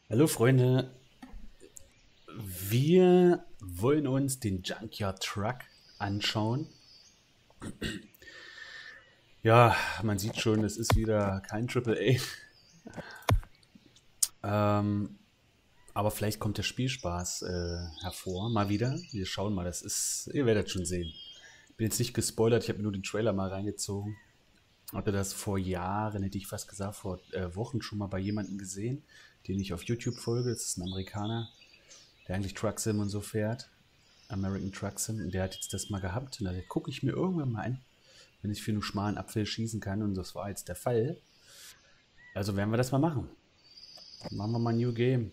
Hallo Freunde, wir wollen uns den Junkyard Truck anschauen. Ja, man sieht schon, es ist wieder kein AAA. Aber vielleicht kommt der Spielspaß hervor, mal wieder. Wir schauen mal, ihr werdet schon sehen. Bin jetzt nicht gespoilert, ich habe mir nur den Trailer mal reingezogen. Hatte das vor Jahren, hätte ich fast gesagt, vor Wochen schon mal bei jemandem gesehen, den ich auf YouTube folge. Das ist ein Amerikaner, der eigentlich Truck Sim und so fährt. American Truck Sim. Und der hat jetzt das mal gehabt. Und da gucke ich mir irgendwann mal an, wenn ich für einen schmalen Apfel schießen kann. Und das war jetzt der Fall. Also werden wir das mal machen. Machen wir mal ein New Game.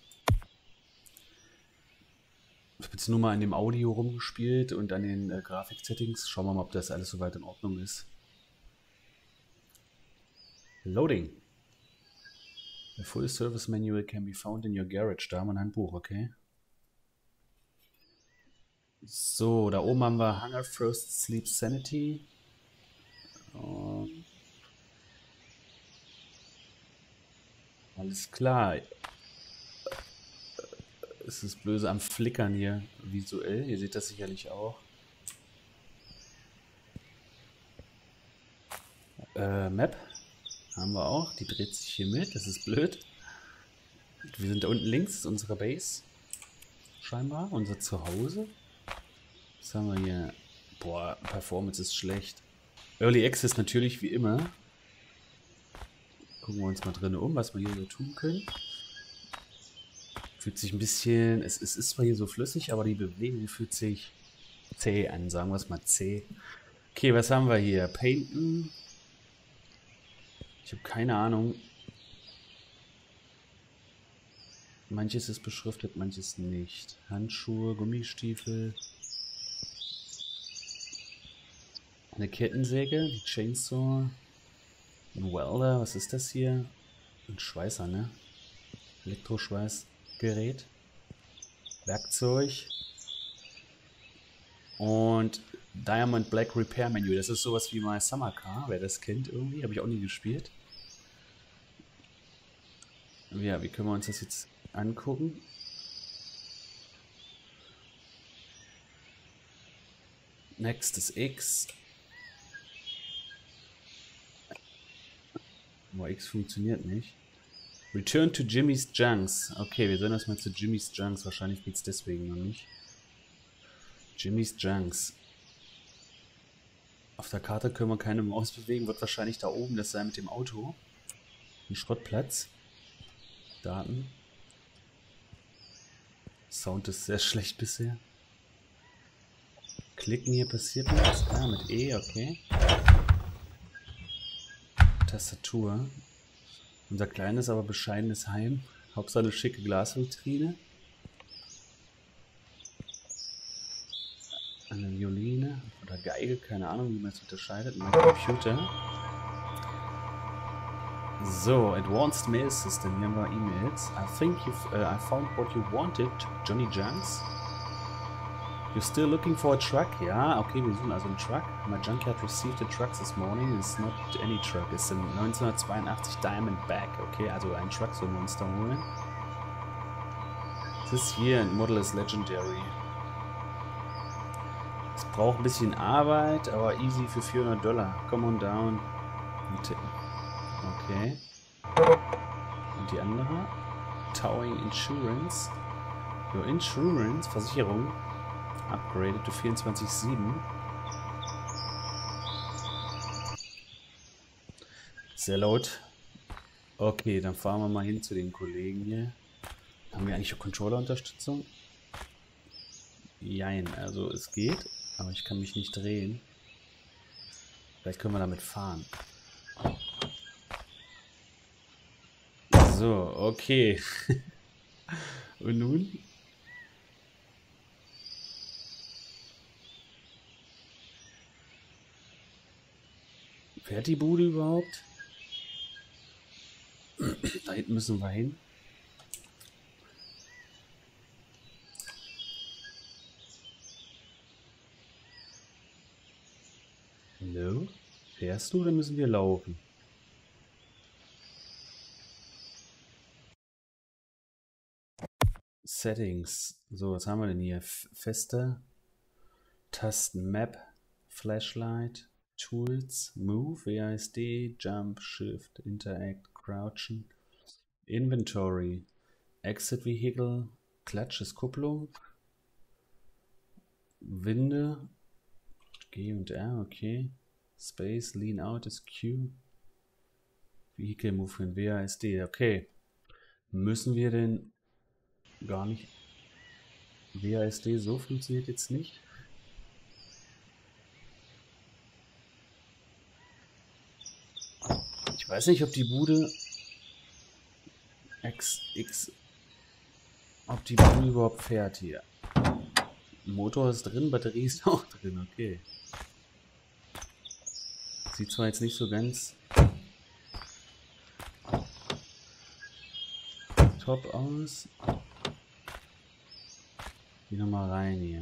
Ich habe jetzt nur mal an dem Audio rumgespielt und an den Grafik-Settings. Schauen wir mal, ob das alles soweit in Ordnung ist. Loading. The full service manual can be found in your garage. Da haben wir ein Handbuch, okay. So, da oben haben wir Hunger, First, Sleep, Sanity. Alles klar. Es ist böse am Flickern hier visuell. Ihr seht das sicherlich auch. Map haben wir auch. Die dreht sich hier mit. Das ist blöd. Wir sind da unten links. Das ist unsere Base. Scheinbar. Unser Zuhause. Was haben wir hier? Boah, Performance ist schlecht. Early Access natürlich wie immer. Gucken wir uns mal drinnen um, was wir hier so tun können. Fühlt sich ein bisschen... Es ist zwar hier so flüssig, aber die Bewegung fühlt sich zäh an. Sagen wir es mal zäh. Okay, was haben wir hier? Painten. Ich habe keine Ahnung. Manches ist beschriftet, manches nicht. Handschuhe, Gummistiefel. Eine Kettensäge, die Chainsaw. Ein Welder, was ist das hier? Ein Schweißer, ne? Elektroschweißgerät. Werkzeug. Und Diamond Black Repair Menu. Das ist sowas wie My Summer Car. Wer das kennt irgendwie, habe ich auch nie gespielt. Ja, wie können wir uns das jetzt angucken? Next ist X. Aber X funktioniert nicht. Return to Jimmy's Junks. Okay, wir sollen das mal zu Jimmy's Junks. Wahrscheinlich geht es deswegen noch nicht. Jimmy's Junks. Auf der Karte können wir keine Maus bewegen. Wird wahrscheinlich da oben das sein mit dem Auto. Ein Schrottplatz. Daten. Sound ist sehr schlecht bisher. Klicken hier passiert nichts. Ah, mit E, okay. Tastatur. Unser kleines, aber bescheidenes Heim. Hauptsache eine schicke Glasvitrine. Eine Violine oder Geige, keine Ahnung, wie man es unterscheidet. Mein Computer. So, Advanced Mail System. Hier haben wir E-Mails. I found what you wanted, Johnny Junks. You're still looking for a truck? Ja, okay, wir suchen also einen Truck. My junkyard received a truck this morning. It's not any truck. It's ein 1982 Diamondback. Okay, also ein Truck sollen wir uns da holen. This hier, Model is legendary. Es braucht ein bisschen Arbeit, aber easy für $400. Come on down. Okay. Und die andere? Towing Insurance. Your Insurance, Versicherung. Upgraded to 24/7. Sehr laut. Okay, dann fahren wir mal hin zu den Kollegen hier. Haben wir eigentlich auch Controller-Unterstützung? Jein, also es geht, aber ich kann mich nicht drehen. Vielleicht können wir damit fahren. So, okay. Und nun? Fährt die Bude überhaupt? Da hinten müssen wir hin. Hallo? Fährst du oder müssen wir laufen? Settings. So, was haben wir denn hier? Feste Tasten, Map, Flashlight, Tools, Move, WASD, Jump, Shift, Interact, Crouchen, Inventory, Exit Vehicle, Clutch ist Kupplung, Winde, G und R, okay, Space, Lean Out ist Q, Vehicle Movement, WASD, okay. Müssen wir denn gar nicht... WASD so funktioniert jetzt nicht. Ich weiß nicht, ob die Bude ob die Bude überhaupt fährt hier. Motor ist drin, Batterie ist auch drin, okay. Sieht zwar jetzt nicht so ganz top aus. Geh nochmal rein hier.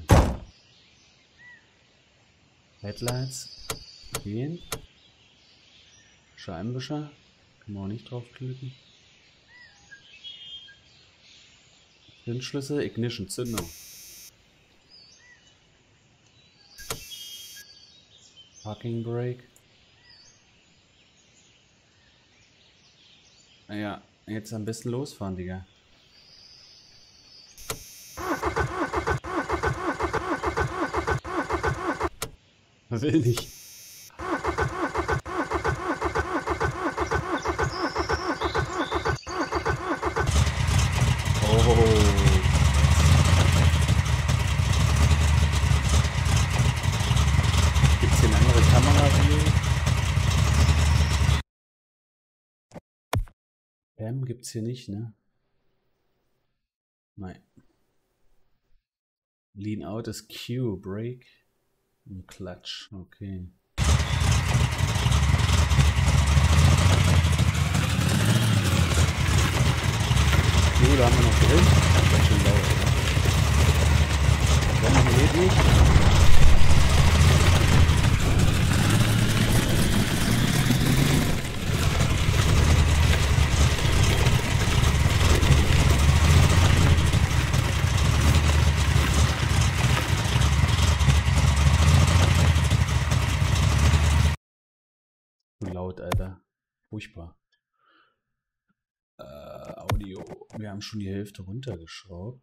Headlights gehen. Scheibenwischer. Können wir auch nicht draufklicken. Zündschlüssel, Ignition, Zündung. Parking Brake. Naja, jetzt am besten losfahren, Digga. Will nicht. Gibt's hier eine andere Kamera? Bam gibt's hier nicht, ne? Nein. Lean Out ist Q, Brake und Clutch, okay. Q, da haben wir noch drin. Ganz schön laut, oder? Bam geht nicht. Laut, Alter. Furchtbar. Audio. Wir haben schon die Hälfte runtergeschraubt.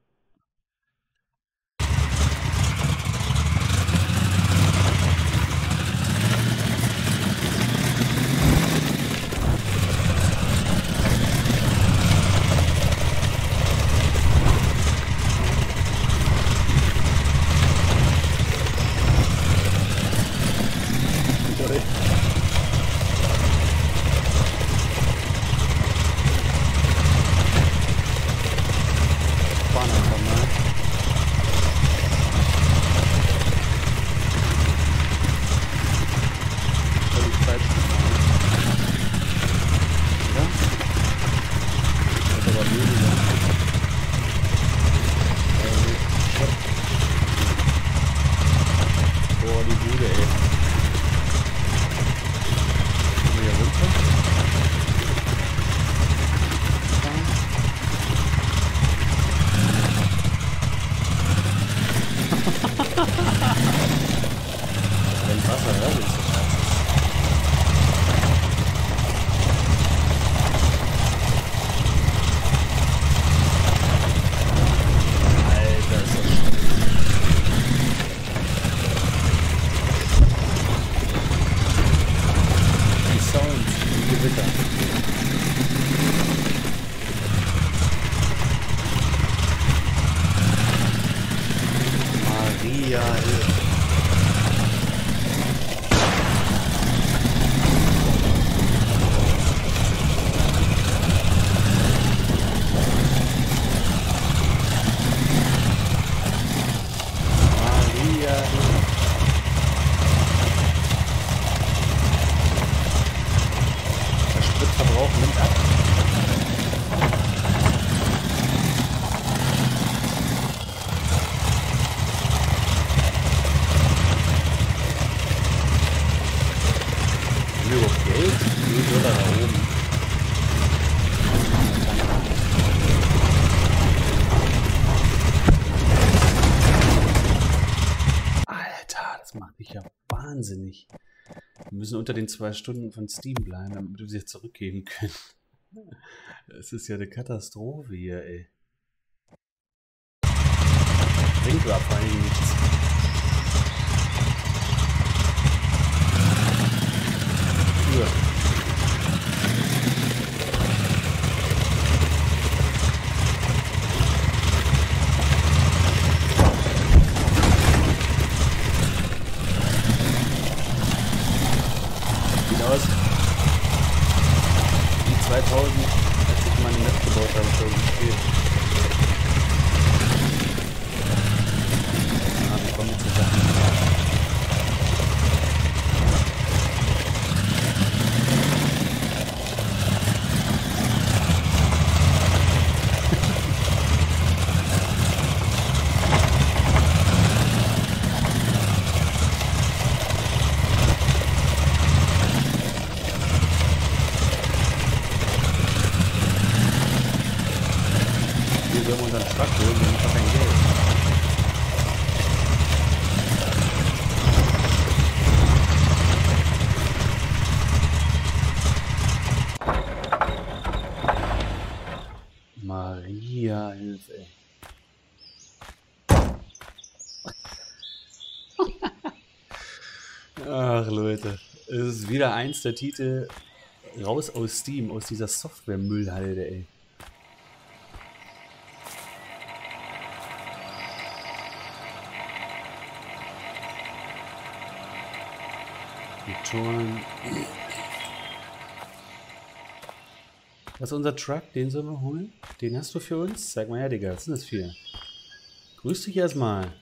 wahnsinnig. Wir müssen unter den 2 Stunden von Steam bleiben, damit wir sie zurückgeben können. Es ist ja eine Katastrophe hier, ey. Bringt aber vor allem nichts. Tür. Sieht aus wie 2000, als ich meine Netz gebaut habe für ein Spiel. Wir kommen jetzt zur Sache. Hier sollen wir unseren Truck holen, wir haben einfach kein Geld. Maria, Hilfe, ey. Ach Leute, es ist wieder eins der Titel raus aus Steam, aus dieser Software-Müllhalde, ey. Return. Was ist unser Truck? Den sollen wir holen? Den hast du für uns? Zeig mal her, Digga. Was sind das für? Grüß dich erstmal.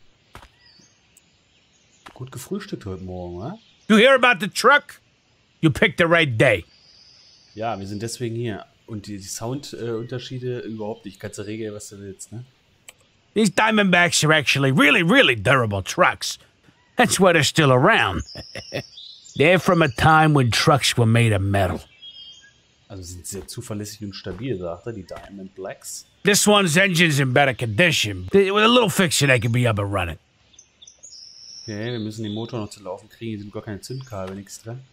Gut gefrühstückt heute Morgen, wa? You hear about the truck? You picked the right day. Ja, wir sind deswegen hier. Und die Soundunterschiede überhaupt nicht. Kannst du regeln, was du willst, ne? These Diamondbacks are actually really durable trucks. That's why they're still around. They're from a time when trucks were made of metal. Also sind sehr zuverlässig und stabil, sagt er, die Diamond Blacks. This one's engine's in better condition. With a little fixing, they could be up and running. Okay, wir müssen den Motor noch zu laufen kriegen. Hier sind gar keine Zündkabel, nichts dran.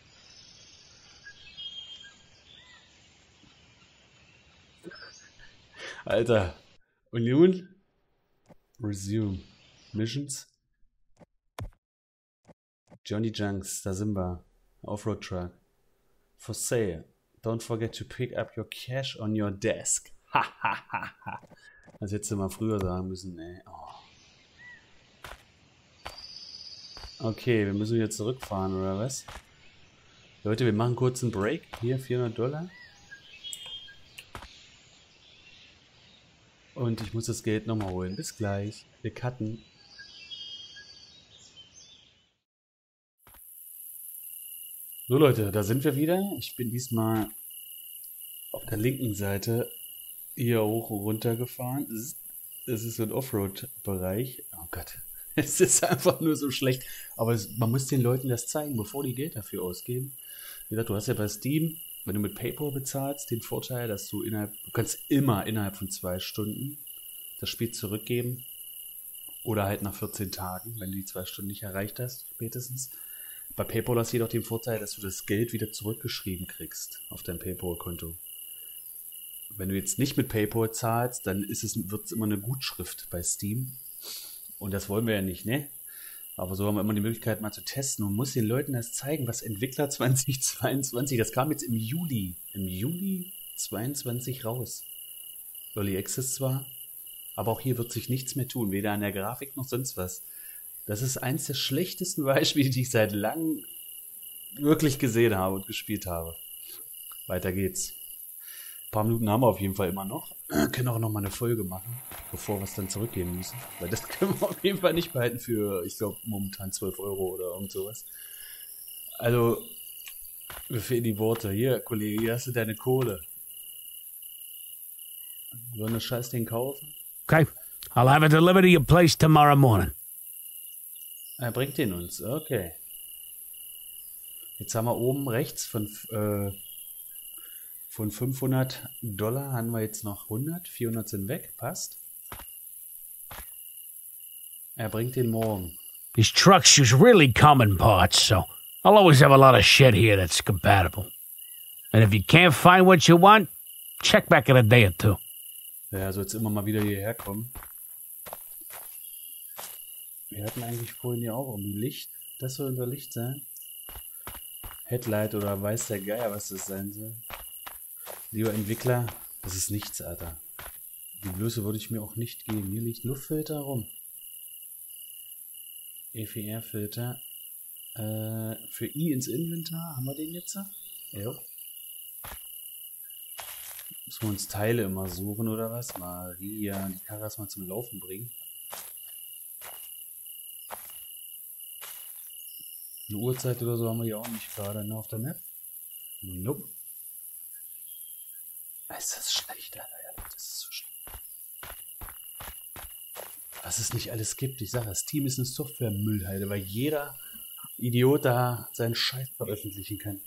Alter. Und nun? Resume. Missions. Johnny Junks, da sind wir. Offroad Truck. For sale. Don't forget to pick up your cash on your desk. Ha ha ha ha. Das hättest du mal früher sagen müssen, ey. Oh. Okay, wir müssen wieder zurückfahren, oder was? Leute, wir machen kurz einen Break. Hier, $400. Und ich muss das Geld nochmal holen. Bis gleich. Wir cutten. So Leute, da sind wir wieder. Ich bin diesmal auf der linken Seite hier hoch und runter gefahren. Es ist so ein Offroad-Bereich. Oh Gott, es ist einfach nur so schlecht. Aber man muss den Leuten das zeigen, bevor die Geld dafür ausgeben. Wie gesagt, du hast ja bei Steam, wenn du mit PayPal bezahlst, den Vorteil, dass du kannst immer innerhalb von 2 Stunden das Spiel zurückgeben. Oder halt nach 14 Tagen, wenn du die 2 Stunden nicht erreicht hast, spätestens. Bei PayPal hast du jedoch den Vorteil, dass du das Geld wieder zurückgeschrieben kriegst auf dein PayPal-Konto. Wenn du jetzt nicht mit PayPal zahlst, dann wird es immer eine Gutschrift bei Steam. Und das wollen wir ja nicht, ne? Aber so haben wir immer die Möglichkeit mal zu testen und muss den Leuten das zeigen, was Entwickler 2022, das kam jetzt im Juli 22 raus. Early Access zwar, aber auch hier wird sich nichts mehr tun, weder an der Grafik noch sonst was. Das ist eins der schlechtesten Beispiele, die ich seit langem wirklich gesehen habe und gespielt habe. Weiter geht's. Ein paar Minuten haben wir auf jeden Fall immer noch. Können auch noch mal eine Folge machen, bevor wir es dann zurückgeben müssen. Weil das können wir auf jeden Fall nicht behalten für, ich glaube, momentan 12 Euro oder irgend sowas. Also, mir fehlen die Worte. Hier, Kollege, hier hast du deine Kohle. Wollen wir das Scheißding kaufen? Okay, I'll have it delivered to your place tomorrow morning. Er bringt den uns, okay. Jetzt haben wir oben rechts von $500 haben wir jetzt noch 100, 400 sind weg, passt. Er bringt den morgen. These trucks use really common parts, so I'll always have a lot of shit here that's compatible. And if you can't find what you want, check back in a day or two. Ja, soll jetzt immer mal wieder hierher kommen. Wir hatten eigentlich vorhin ja auch irgendwie Licht. Das soll unser Licht sein. Headlight oder weiß der Geier, was das sein soll. Lieber Entwickler, das ist nichts, Alter. Die Blöße würde ich mir auch nicht geben. Hier liegt Luftfilter rum. EVR-Filter. Für I ins Inventar. Haben wir den jetzt? Ja. Müssen wir uns Teile immer suchen oder was? Maria, die Karre erstmal zum Laufen bringen. Eine Uhrzeit oder so haben wir hier auch nicht gerade, ne, auf der Map. Nope. Ist das schlecht, Alter. Das ist so schlecht. Was es nicht alles gibt. Ich sage, das Team ist eine Software-Müllhalde, weil jeder Idiot da seinen Scheiß veröffentlichen kann.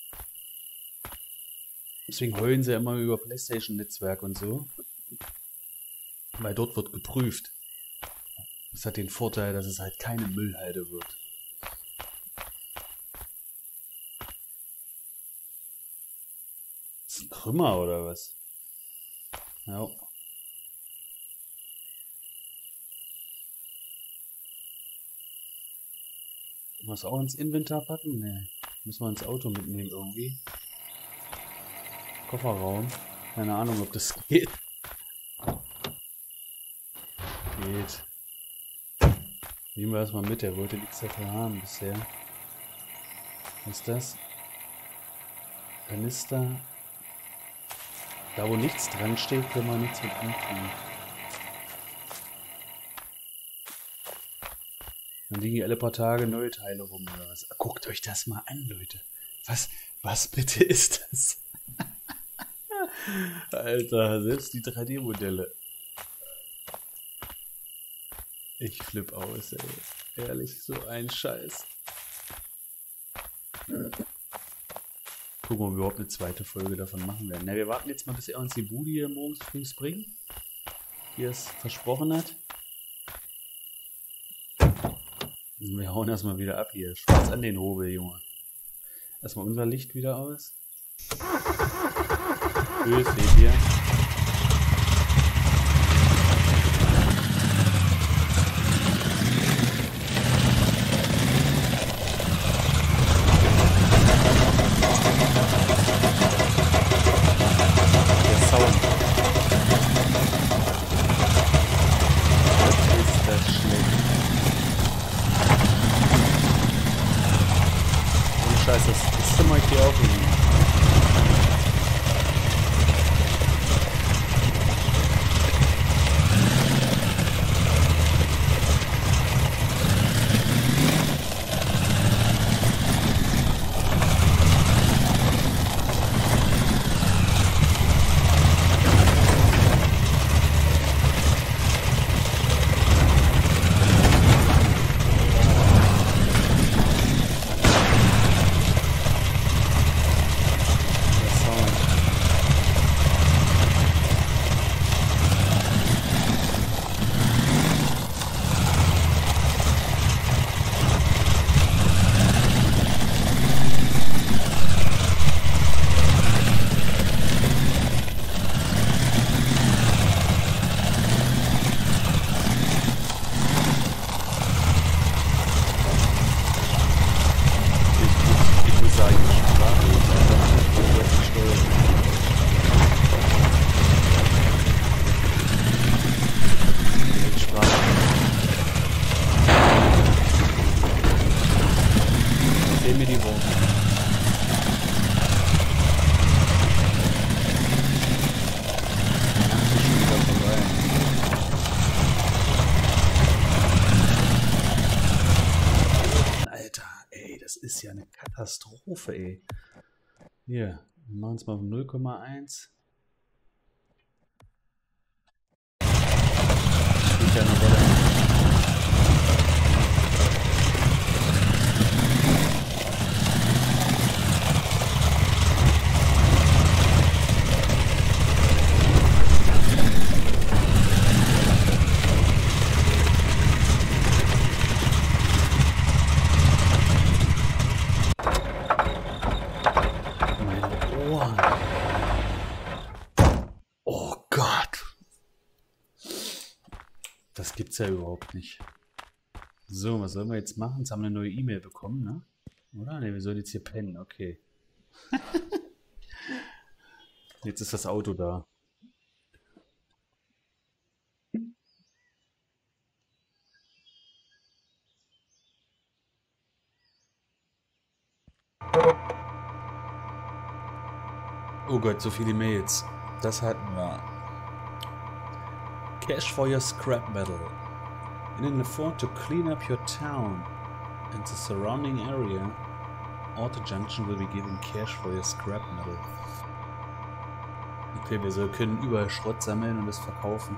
Deswegen heulen sie ja immer über PlayStation-Netzwerk und so. Weil dort wird geprüft. Das hat den Vorteil, dass es halt keine Müllhalde wird. Das ist ein Krümmer oder was? Ja. Was auch ins Inventar packen? Ne. Müssen wir ins Auto mitnehmen irgendwie. Kofferraum. Keine Ahnung, ob das geht. Geht. Nehmen wir das mal mit. Er wollte nichts dafür haben bisher. Was ist das? Kanister. Da wo nichts dran steht, können wir nichts mit antun. Dann liegen hier alle paar Tage neue Teile rum oder was. Guckt euch das mal an, Leute. Was bitte ist das? Alter, selbst die 3D-Modelle. Ich flipp aus, ey. Ehrlich, so ein Scheiß. Gucken, ob wir überhaupt eine zweite Folge davon machen werden. Na, wir warten jetzt mal, bis er uns die Bude hier morgens früh bringt. Wie er es versprochen hat. Und wir hauen erstmal wieder ab hier. Schwarz an den Hobel, Junge. Erstmal unser Licht wieder aus. Öl seht ihr. Der Sound. Was ist das schlecht? Ohne Scheiß, das Zimmer hier auch irgendwie. Ist ja eine Katastrophe, ey. Hier, wir machen es mal auf 0,1. Spielt ja eine Rolle. Aua. Oh Gott. Das gibt's ja überhaupt nicht. So, was sollen wir jetzt machen? Jetzt haben wir eine neue E-Mail bekommen, ne? Oder? Ne, wir sollen jetzt hier pennen, okay. Jetzt ist das Auto da. Oh Gott, so viele Mails. Das hatten wir. Cash for your scrap metal. In an effort to clean up your town and the surrounding area, Auto Junction will be giving cash for your scrap metal. Okay, wir können überall Schrott sammeln und es verkaufen.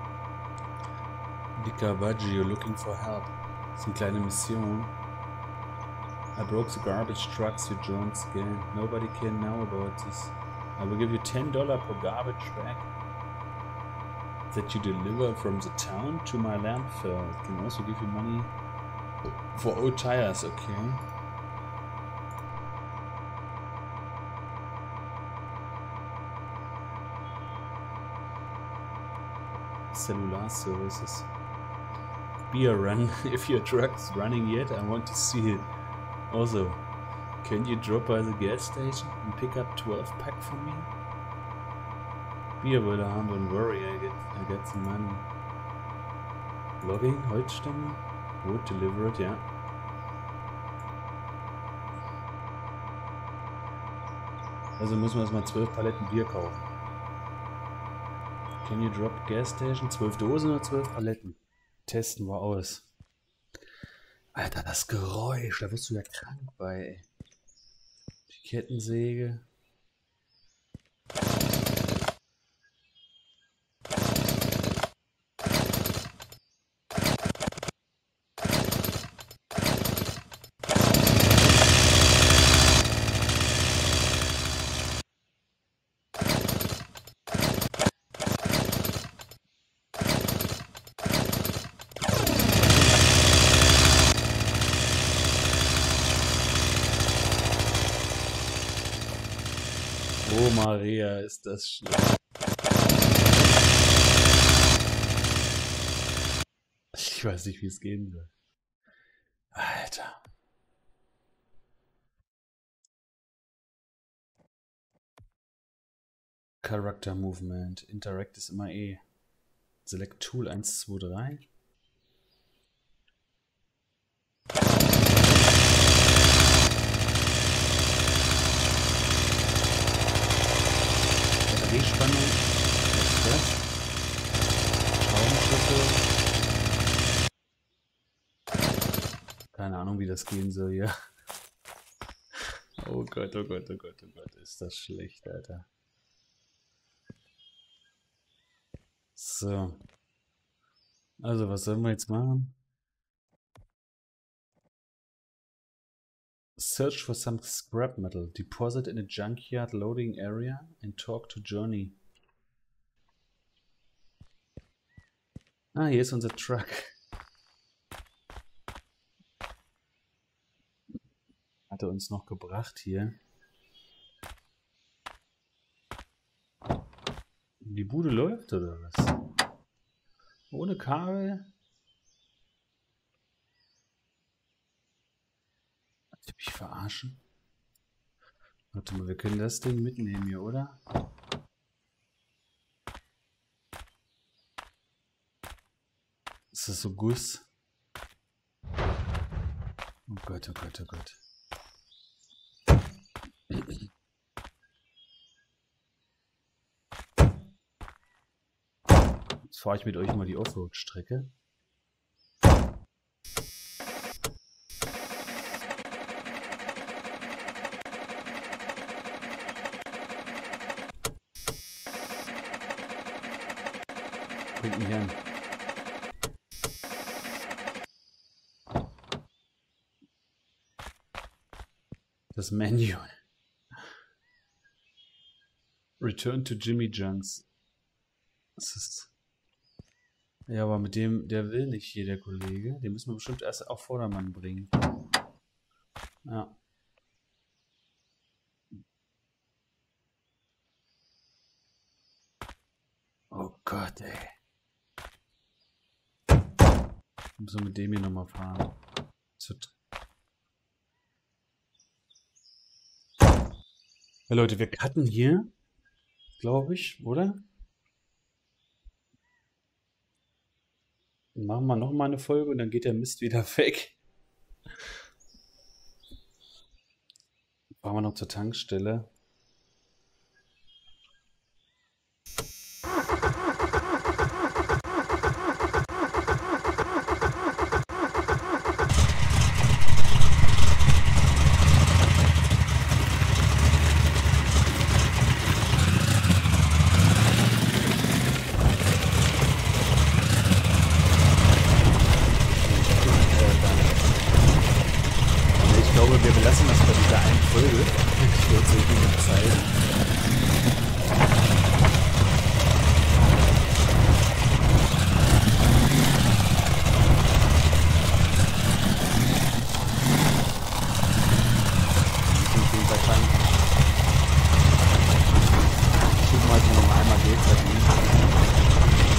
Dikabaji, you're looking for help. Das ist eine kleine Mission. I broke the garbage trucks you joined again. Nobody can know about this. I will give you $10 per garbage bag that you deliver from the town to my landfill. I can also give you money for old tires, okay? Cellular services. Beer run. If your truck's running yet, I want to see it. Also, can you drop by the gas station and pick up 12-pack for me? Beer will I have, don't worry, I get some money. Logging, Holzstämme, wood delivered, ja. Also müssen wir erstmal 12 Paletten Bier kaufen. Can you drop gas station? 12 Dosen oder 12 Paletten? Testen wir aus. Alter, das Geräusch, da wirst du ja krank bei, ey. Die Kettensäge. Oh Maria, ist das schlimm. Ich weiß nicht, wie es gehen soll. Alter. Character Movement. Interact ist immer E. Select Tool 1, 2, 3. Batteriespannung. Was ist das? Schraubenschlüssel. Keine Ahnung, wie das gehen soll hier. Oh Gott, oh Gott, oh Gott, oh Gott. Ist das schlecht, Alter. So. Also, was sollen wir jetzt machen? Search for some scrap metal. Deposit in a junkyard loading area and talk to Johnny. Ah, hier ist unser Truck. Hat er uns noch gebracht hier. Die Bude läuft oder was? Ohne Kabel? Willst du mich verarschen? Warte mal, wir können das Ding mitnehmen hier, oder? Ist das so Guss? Oh Gott, oh Gott, oh Gott. Jetzt fahre ich mit euch mal die Offroad-Strecke. Bringt mich an. Das Menü. Return to Jimmy Junks. Das ist... Ja, aber mit dem, der will nicht hier, der Kollege. Den müssen wir bestimmt erst auf Vordermann bringen. Ja. Gott, ey. Müssen wir mit dem hier nochmal fahren. Ja, Leute, wir cutten hier, glaube ich, oder? Dann machen wir nochmal eine Folge und dann geht der Mist wieder weg. Fahren wir noch zur Tankstelle. Ich glaube, wir belassen das bei dieser einen Folge. Ich würde so viel Zeit. Gucken wir, dass wir noch einmal Geld verdienen.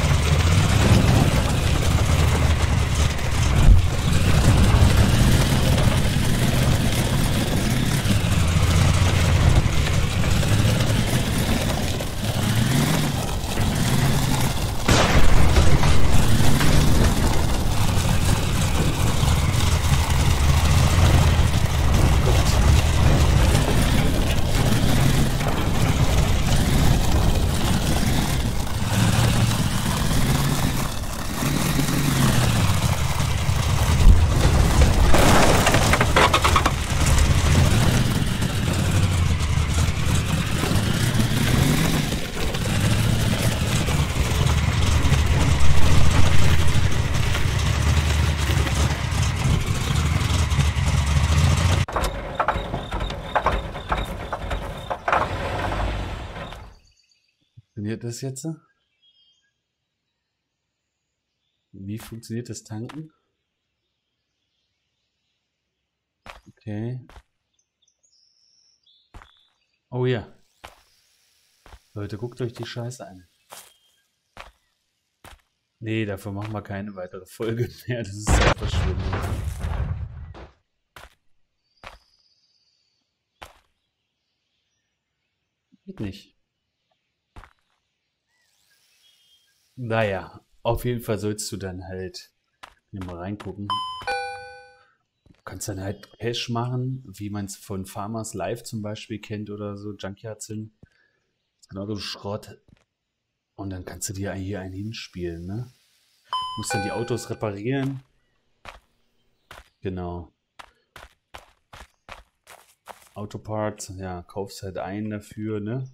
Funktioniert das jetzt? Wie funktioniert das Tanken? Okay. Oh ja. Leute, guckt euch die Scheiße an. Nee, dafür machen wir keine weitere Folge mehr. Das ist sehr verschwindend. Geht nicht. Naja, auf jeden Fall sollst du dann halt hier mal reingucken. Du kannst dann halt Cash machen, wie man es von Farmers Life zum Beispiel kennt oder so, Junkyards sind. Genau so Schrott. Und dann kannst du dir hier einen hinspielen, ne? Musst dann die Autos reparieren. Genau. Autoparts, ja, kaufst halt einen dafür, ne?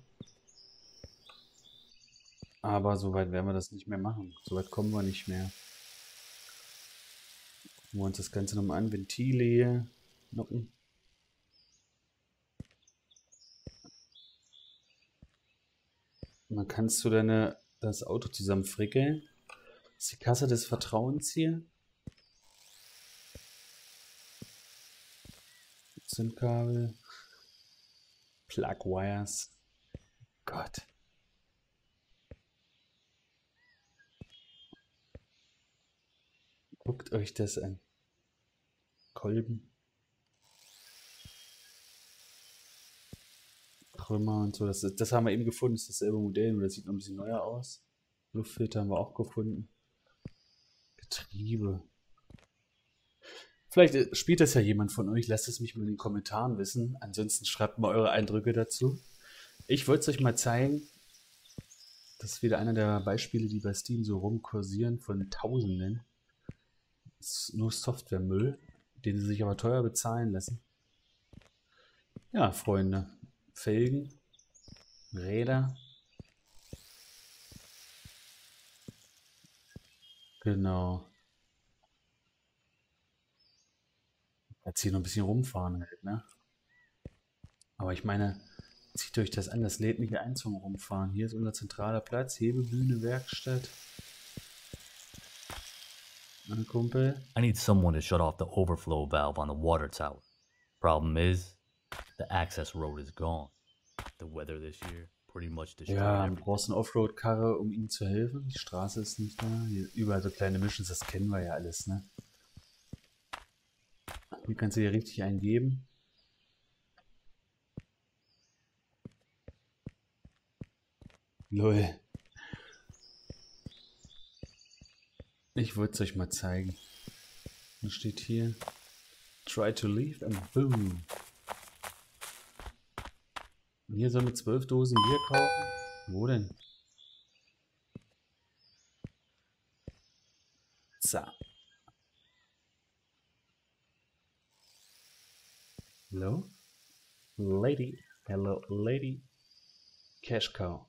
Aber soweit werden wir das nicht mehr machen. Soweit kommen wir nicht mehr. Gucken wir uns das Ganze nochmal an. Ventile hier. Noppen. Und dann kannst du das Auto zusammen frickeln. Das ist die Kasse des Vertrauens hier. Zündkabel. Plug Wires. Gott. Guckt euch das an. Kolben. Trümmer und so. Das haben wir eben gefunden. Das ist dasselbe Modell, nur das sieht noch ein bisschen neuer aus. Luftfilter haben wir auch gefunden. Getriebe. Vielleicht spielt das ja jemand von euch. Lasst es mich mal in den Kommentaren wissen. Ansonsten schreibt mal eure Eindrücke dazu. Ich wollte es euch mal zeigen. Das ist wieder einer der Beispiele, die bei Steam so rumkursieren von Tausenden. Das ist nur Softwaremüll, den sie sich aber teuer bezahlen lassen. Ja, Freunde. Felgen. Räder. Genau. Jetzt hier noch ein bisschen rumfahren halt, ne? Aber ich meine, zieht euch das an, das lädt nicht ein zum Rumfahren. Hier ist unser zentraler Platz, Hebebühne, Werkstatt. Mein Kumpel. I need someone to shut off the overflow valve on the water tower. Problem is, the access road is gone. The weather this year pretty much destroyed Ja, du everything. brauchst eine Offroad-Karre, um ihm zu helfen. Die Straße ist nicht da. Hier überall so kleine Missions, das kennen wir ja alles, ne? Hier kannst du dir richtig eingeben. Lol. Ich wollte es euch mal zeigen. Was steht hier? Try to leave and boom. Und hier sollen wir 12 Dosen Bier kaufen? Wo denn? So. Hello? Lady. Hello, Lady. Cash Cow.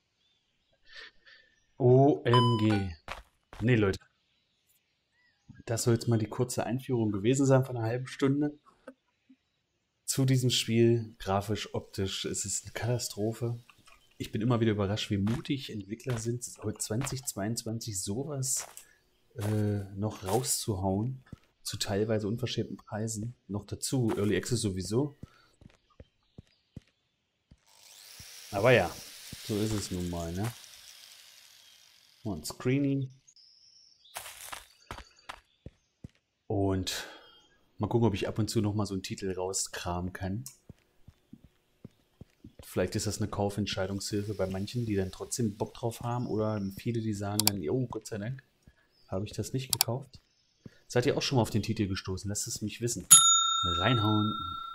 OMG. Nee, Leute. Das soll jetzt mal die kurze Einführung gewesen sein von einer halben Stunde. Zu diesem Spiel, grafisch, optisch, ist es eine Katastrophe. Ich bin immer wieder überrascht, wie mutig Entwickler sind, heute 2022 sowas noch rauszuhauen, zu teilweise unverschämten Preisen. Noch dazu, Early Access sowieso. Aber ja, so ist es nun mal, ne? Und Screening. Und mal gucken, ob ich ab und zu noch mal so einen Titel rauskramen kann. Vielleicht ist das eine Kaufentscheidungshilfe bei manchen, die dann trotzdem Bock drauf haben. Oder viele, die sagen dann, jo, Gott sei Dank, habe ich das nicht gekauft. Seid ihr auch schon mal auf den Titel gestoßen? Lasst es mich wissen. Reinhauen.